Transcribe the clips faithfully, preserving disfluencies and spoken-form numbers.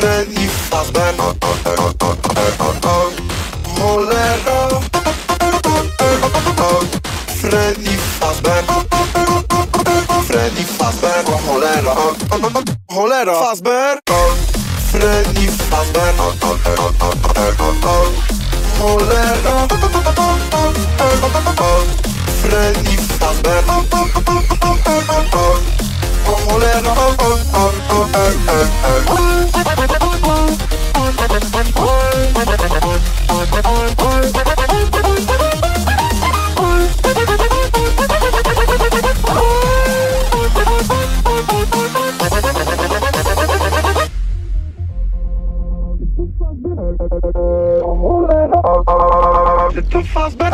Freddy Fazbear. Cholera. Freddy Fazbear. Freddy Fazbear. Cholera. Cholera. Fazbear. Freddy Fazbear. Cholera. Freddy Fazbear. Cholera. To Fazbear.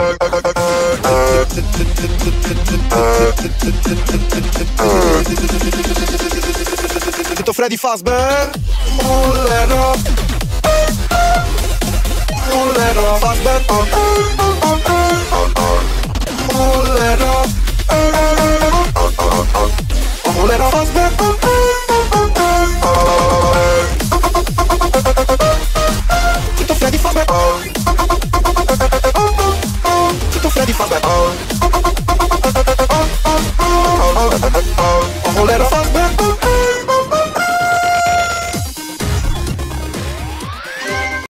Czy to Freddy Fazbear? Cholera. Cholera. Fazbear.